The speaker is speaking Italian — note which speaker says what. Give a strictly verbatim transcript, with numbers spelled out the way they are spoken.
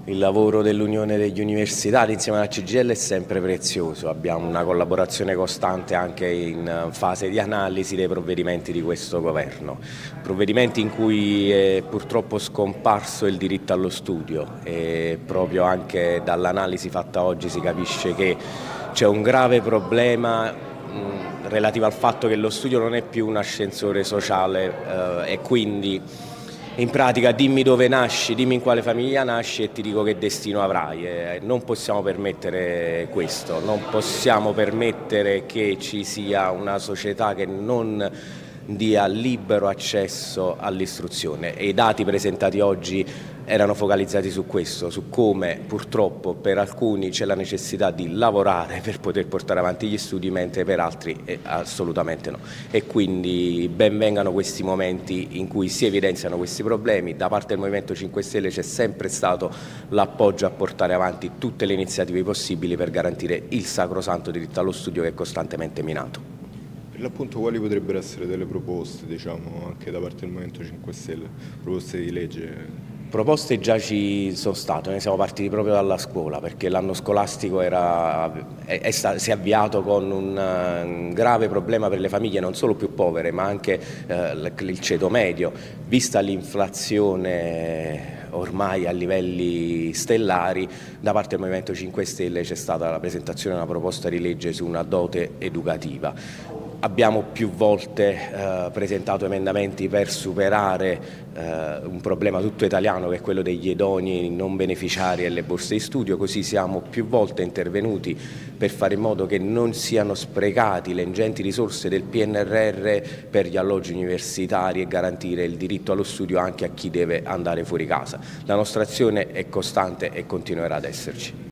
Speaker 1: Il lavoro dell'Unione degli Universitari insieme alla C G I L è sempre prezioso, abbiamo una collaborazione costante anche in fase di analisi dei provvedimenti di questo governo, provvedimenti in cui è purtroppo scomparso il diritto allo studio e proprio anche dall'analisi fatta oggi si capisce che c'è un grave problema mh, relativo al fatto che lo studio non è più un ascensore sociale eh, e quindi in pratica dimmi dove nasci, dimmi in quale famiglia nasci e ti dico che destino avrai. Eh, non possiamo permettere questo, non possiamo permettere che ci sia una società che non dia libero accesso all'istruzione e i dati presentati oggi erano focalizzati su questo, su come purtroppo per alcuni c'è la necessità di lavorare per poter portare avanti gli studi, mentre per altri eh, assolutamente no. E quindi ben vengano questi momenti in cui si evidenziano questi problemi. Da parte del Movimento cinque Stelle c'è sempre stato l'appoggio a portare avanti tutte le iniziative possibili per garantire il sacrosanto diritto allo studio che è costantemente minato.
Speaker 2: Per l'appunto quali potrebbero essere delle proposte, diciamo, anche da parte del Movimento cinque Stelle, proposte di legge?
Speaker 1: Proposte già ci sono state, noi siamo partiti proprio dalla scuola perché l'anno scolastico era, è, è sta, si è avviato con un, un grave problema per le famiglie non solo più povere ma anche eh, il ceto medio, vista l'inflazione ormai a livelli stellari. Da parte del Movimento cinque Stelle c'è stata la presentazione di una proposta di legge su una dote educativa. Abbiamo più volte eh, presentato emendamenti per superare eh, un problema tutto italiano che è quello degli idonei non beneficiari e le borse di studio, così siamo più volte intervenuti per fare in modo che non siano sprecati le ingenti risorse del P N R R per gli alloggi universitari e garantire il diritto allo studio anche a chi deve andare fuori casa. La nostra azione è costante e continuerà ad esserci.